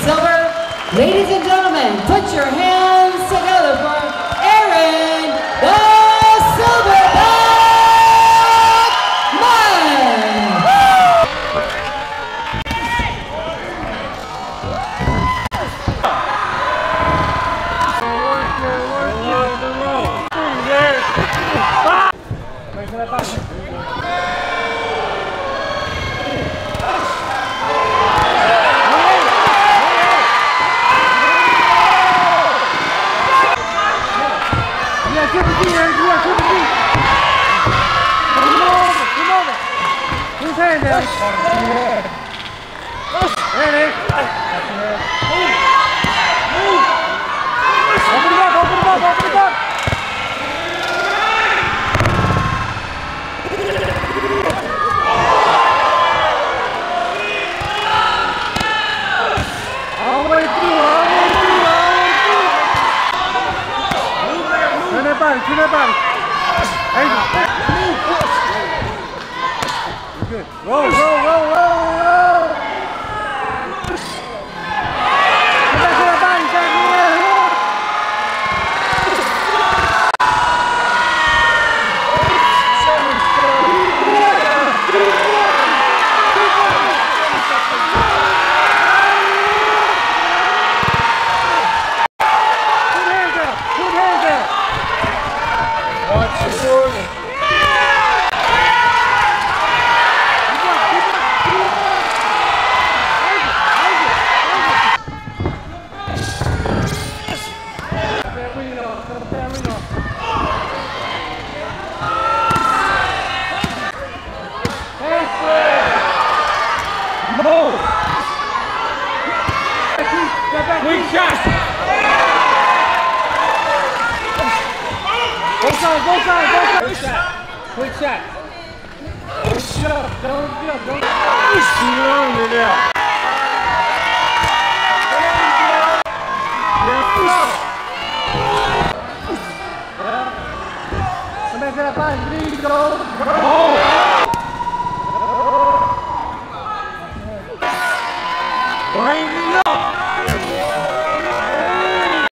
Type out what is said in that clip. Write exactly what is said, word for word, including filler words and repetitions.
silver. Ladies and gentlemen, put your hands together for Aaron, the Silverback Man. Good. Roll, roll, roll, roll, roll. Quick shot! Go side, go side, go side! Quick shot! Quick shot! Quick shot! Don't get up, don't get up! Começa a paz, gringo! Bring